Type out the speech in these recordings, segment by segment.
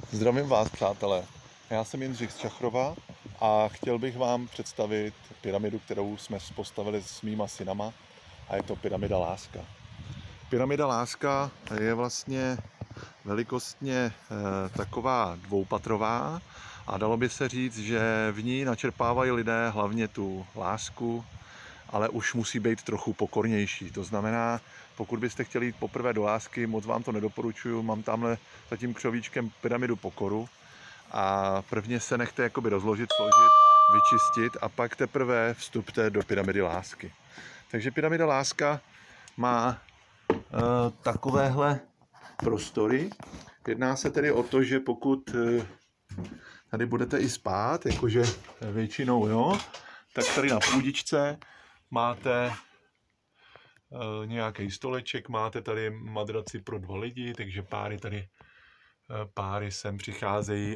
Zdravím vás, přátelé. Já jsem Jindřich z Čachrova a chtěl bych vám představit pyramidu, kterou jsme postavili s mýma synama, a je to pyramida Láska. Pyramida Láska je vlastně velikostně taková dvoupatrová a dalo by se říct, že v ní načerpávají lidé hlavně tu lásku, ale už musí být trochu pokornější. To znamená, pokud byste chtěli jít poprvé do lásky, moc vám to nedoporučuju, mám tamhle za tím křovíčkem pyramidu pokoru a prvně se nechte jakoby rozložit, složit, vyčistit a pak teprve vstupte do pyramidy lásky. Takže pyramida Láska má takovéhle prostory. Jedná se tedy o to, že pokud tady budete i spát, jakože většinou jo, tak tady na půdičce máte nějaký stoleček, máte tady madraci pro 2 lidi, takže páry sem přicházejí,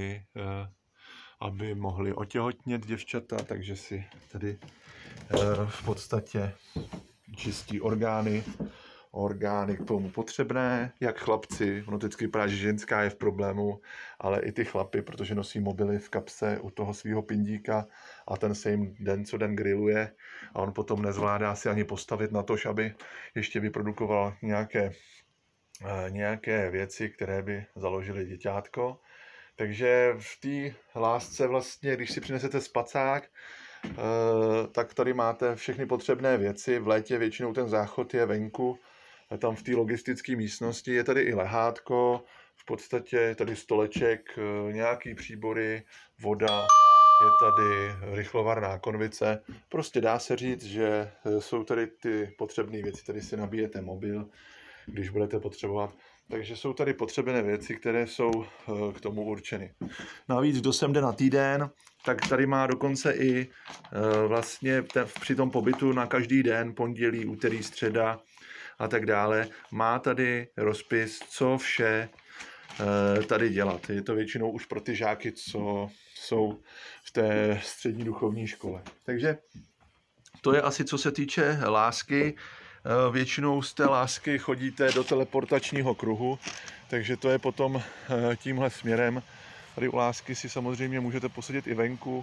aby mohli otěhotnět děvčata, takže si tady v podstatě čistí orgány k tomu potřebné, jak chlapci, ono vždycky vypadá, že ženská je v problému, ale i ty chlapy, protože nosí mobily v kapse u toho svého pindíka a ten se jim den co den grilluje a on potom nezvládá si ani postavit na to, aby ještě vyprodukoval nějaké věci, které by založily děťátko. Takže v té lásce vlastně, když si přinesete spacák, tak tady máte všechny potřebné věci. V létě většinou ten záchod je venku, tam v té logistické místnosti je tady i lehátko, v podstatě je tady stoleček, nějaký příbory, voda, je tady rychlovarná konvice. Prostě dá se říct, že jsou tady ty potřebné věci, tady si nabijete mobil, když budete potřebovat. Takže jsou tady potřebné věci, které jsou k tomu určeny. Navíc, kdo sem jde na týden, tak tady má dokonce i vlastně při tom pobytu na každý den, pondělí, úterý, středa a tak dále, má tady rozpis, co vše tady dělat. Je to většinou už pro ty žáky, co jsou v té střední duchovní škole. Takže to je asi co se týče lásky. Většinou z té lásky chodíte do teleportačního kruhu, takže to je potom tímhle směrem. Tady u lásky si samozřejmě můžete posadit i venku.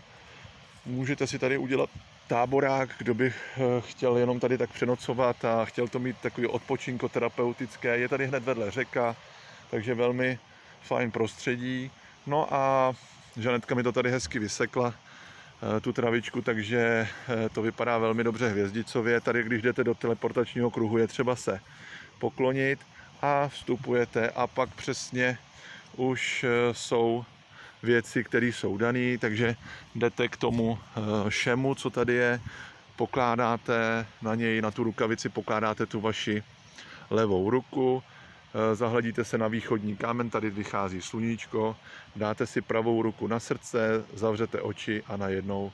Můžete si tady udělat táborák, kdo by chtěl jenom tady tak přenocovat a chtěl to mít takový odpočinkoterapeutické. Je tady hned vedle řeka, takže velmi fajn prostředí. No a Žanetka mi to tady hezky vysekla, tu travičku, takže to vypadá velmi dobře hvězdicově. Tady, když jdete do teleportačního kruhu, je třeba se poklonit a vstupujete a pak přesně už jsou věci, které jsou dané, takže jdete k tomu šemu, co tady je, pokládáte na něj, na tu rukavici pokládáte tu vaši levou ruku, zahledíte se na východní kámen, tady vychází sluníčko, dáte si pravou ruku na srdce, zavřete oči a najednou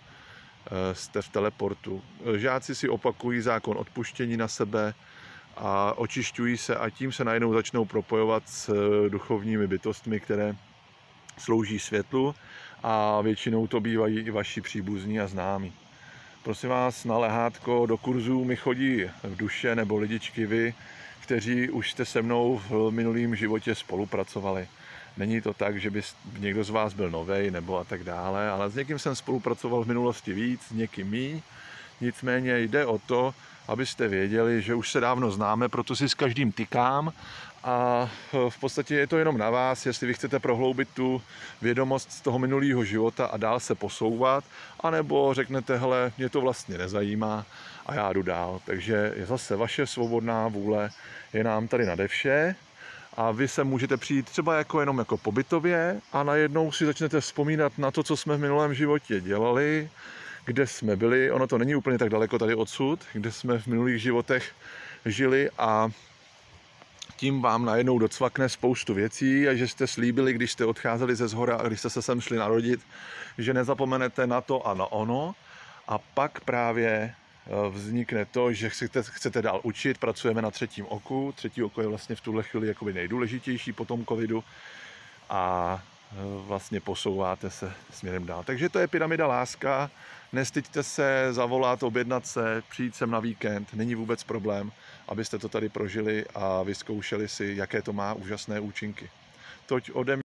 jste v teleportu. Žáci si opakují zákon odpuštění na sebe a očišťují se a tím se najednou začnou propojovat s duchovními bytostmi, které slouží světlu a většinou to bývají i vaši příbuzní a známí. Prosím vás, na lehátko do kurzů mi chodí v duše nebo lidičky vy, kteří už jste se mnou v minulém životě spolupracovali. Není to tak, že by někdo z vás byl novej nebo a tak dále, ale s někým jsem spolupracoval v minulosti víc, s někým míň. Nicméně jde o to, abyste věděli, že už se dávno známe, proto si s každým tykám a v podstatě je to jenom na vás, jestli vy chcete prohloubit tu vědomost z toho minulého života a dál se posouvat, anebo řeknete, hele, mě to vlastně nezajímá a já jdu dál. Takže je zase vaše svobodná vůle, je nám tady nade vše a vy se můžete přijít třeba jenom jako pobytově a najednou si začnete vzpomínat na to, co jsme v minulém životě dělali, kde jsme byli, ono to není úplně tak daleko tady odsud, kde jsme v minulých životech žili a tím vám najednou docvakne spoustu věcí a že jste slíbili, když jste odcházeli ze shora a když jste se sem šli narodit, že nezapomenete na to a na ono a pak právě vznikne to, že chcete dál učit, pracujeme na 3. oku. 3. oko je vlastně v tuhle chvíli jakoby nejdůležitější po tom covidu a vlastně posouváte se směrem dál. Takže to je pyramida Láska. Nestyďte se, zavolat, objednat se, přijít sem na víkend, není vůbec problém, abyste to tady prožili a vyzkoušeli si, jaké to má úžasné účinky. Toť ode mě.